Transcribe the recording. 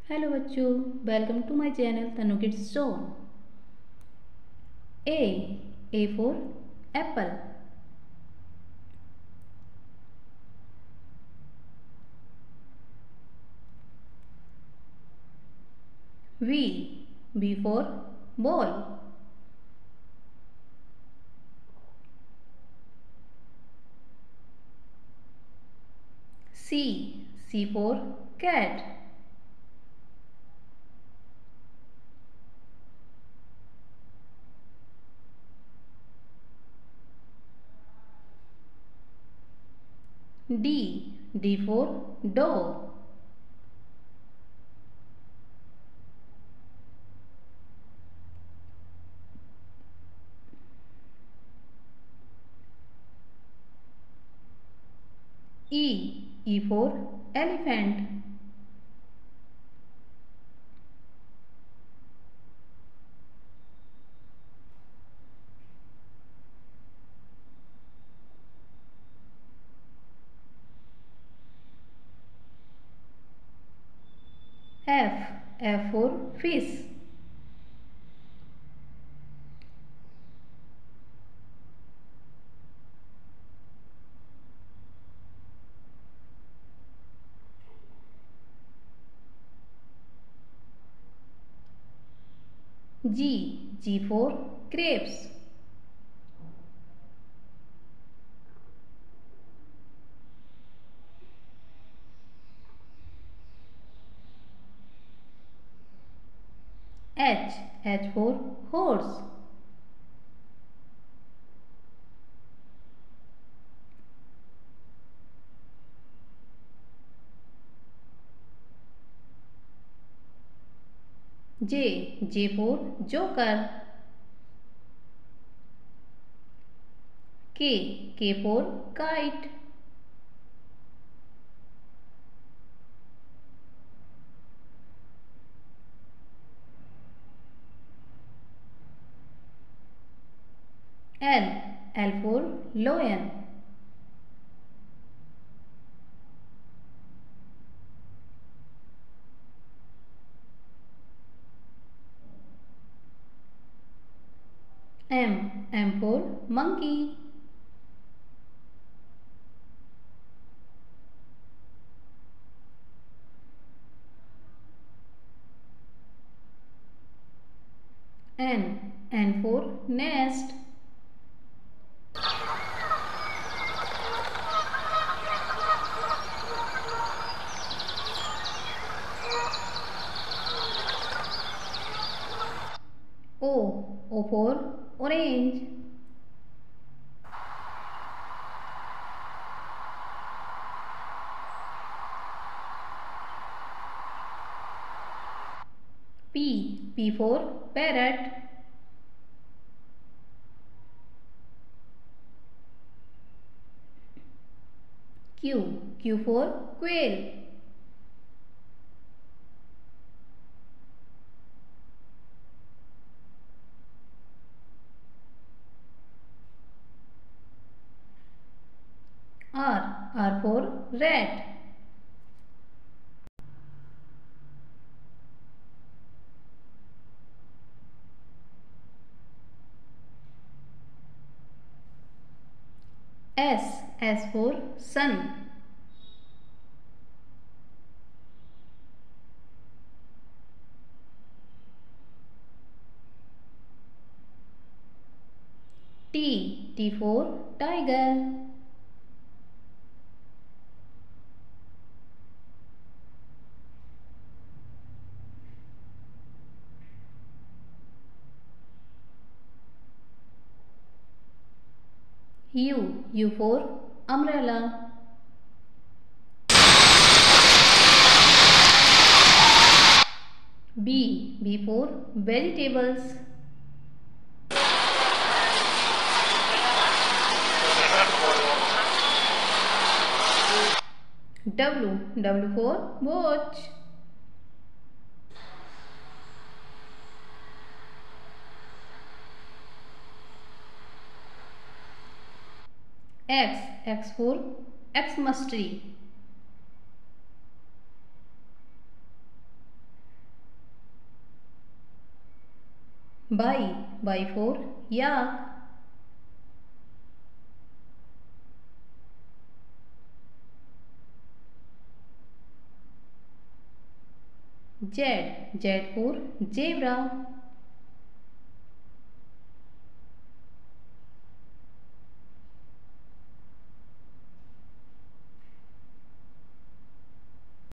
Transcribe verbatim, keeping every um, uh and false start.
Hello बच्चों, welcome to my channel Tanu kids zone. A A for apple. B B for ball. C C for cat. D D for dog. E E for elephant. F F for fish. G G for grapes। H H for horse। J J for joker। K K for kite। L L for lion। M M for monkey। N N for nest। O O for orange। P P for parrot। Q Q for quail। R R for rat। S S for sun। T T for tiger। U U for umbrella। B B for vegetables। W W for watch। X X for Xmas tree। Y. Y for yak. Z. Z for zebra.